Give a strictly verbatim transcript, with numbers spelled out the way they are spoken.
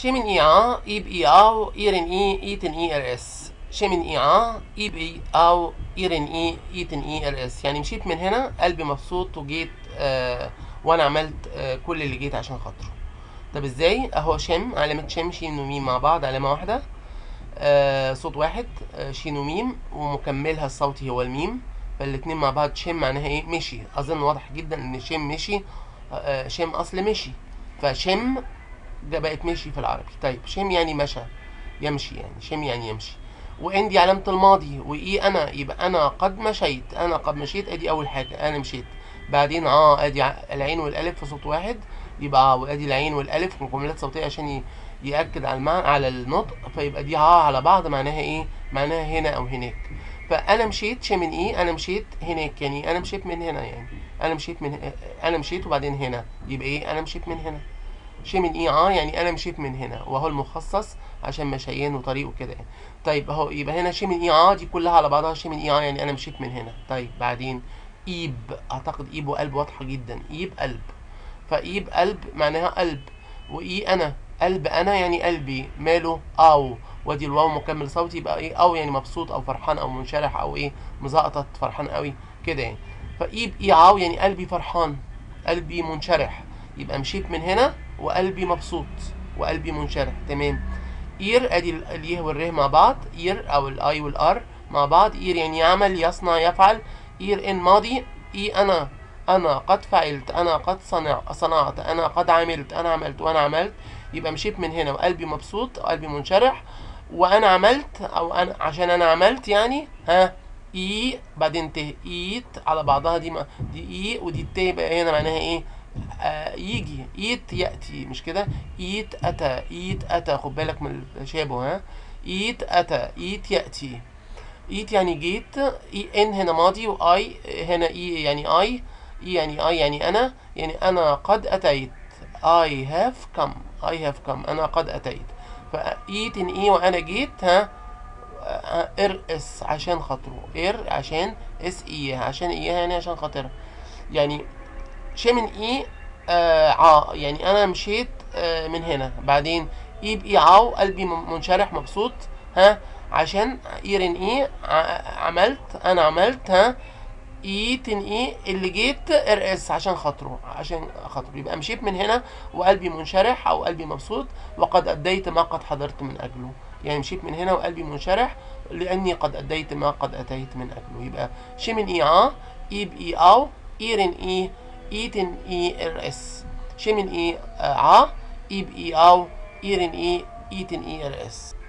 شيمن إي ع إيب إي أو إيرن إي إيتن إي إر إس. شيمن إي ع إيب إي أو إيرن إي إيتن إي إر إس. يعني مشيت من هنا قلبي مبسوط وجيت آه وأنا عملت آه كل اللي جيت عشان خاطره. طب ازاي؟ أهو شم، علامة شم شين وميم مع بعض، علامة واحدة، آه صوت واحد، آه شين وميم، ومكملها الصوتي هو الميم، فالاتنين مع بعض شم معناها ايه؟ مشي. أظن واضح جدا إن شم مشي، آه شم أصل مشي، فشم ده بقت مشي في العربي. طيب شم يعني مشى، يمشي، يعني شم يعني يمشي. وان دي علامة الماضي، وايه انا، يبقى انا قد مشيت، انا قد مشيت، ادي اول حاجة انا مشيت. بعدين اه ادي العين والالف في صوت واحد، يبقى وادي العين والالف مكملات صوتية عشان يأكد على المعنى على النطق، فيبقى دي اه على بعض معناها ايه؟ معناها هنا او هناك. فانا مشيت شمن ايه؟ انا مشيت هناك، يعني انا مشيت من هنا، يعني انا مشيت من انا مشيت وبعدين هنا، يبقى ايه؟ انا مشيت من هنا. شيمن اي اه يعني انا مشيت من هنا، وهو المخصص عشان مشيان وطريقه كده يعني. طيب اهو يبقى هنا شيمن اي اه دي كلها على بعضها شيمن اي اه يعني انا مشيت من هنا. طيب بعدين ايب، اعتقد ايب وقلب واضحه جدا، ايب قلب، فايب قلب معناها قلب، واي انا قلب، انا يعني قلبي ماله او، وادي الواو مكمل صوتي، يبقى ايه؟ او يعني مبسوط او فرحان او منشرح او ايه؟ مزقطط، فرحان قوي كده يعني. فايب اي عاو يعني قلبي فرحان، قلبي منشرح، يبقى مشيت من هنا وقلبي مبسوط وقلبي منشرح. تمام. اير ادي اليه والره مع بعض، اير او الاي والار مع بعض. اير يعني يعمل، يصنع، يفعل. اير ان ماضي، اي انا انا قد فعلت، انا قد صنع صنعت، انا قد عملت، انا عملت وانا عملت. يبقى مشيت من هنا وقلبي مبسوط وقلبي منشرح، وانا عملت، او انا عشان انا عملت يعني ها. اي بعدين ت، ايت على بعضها، دي ما دي اي ودي ت، يبقى هنا معناها ايه؟ آه يجي، ايت ياتي، مش كده؟ ايت اتى، ايت اتى، خد بالك من التشابه ها. ايت اتى، ايت ياتي. ايت يعني جيت، اي ان هنا ماضي، واي هنا اي يعني اي، اي يعني اي يعني انا، يعني انا قد اتيت. I have come I have come انا قد اتيت. فايت ان اي وانا جيت ها. ار اس عشان خاطره، ار عشان اس اي عشان اياها يعني عشان خاطرها. يعني شيء من اي آه ع يعني انا مشيت آه من هنا. بعدين اي باي عاو قلبي منشرح مبسوط ها، عشان ايرن اي عملت، انا عملت ها. اي تن اي اللي جيت ار اس عشان خاطره، عشان خاطره، يبقى مشيت من هنا وقلبي منشرح او قلبي مبسوط، وقد اديت ما قد حضرت من اجله. يعني مشيت من هنا وقلبي منشرح لاني قد اديت ما قد اتيت من اجله. يبقى شي من اي ع اي باي او ايرن اي ايتن اي ار اس. شي من اي ع اي باي او ايرن اي ايتن اي ار اس.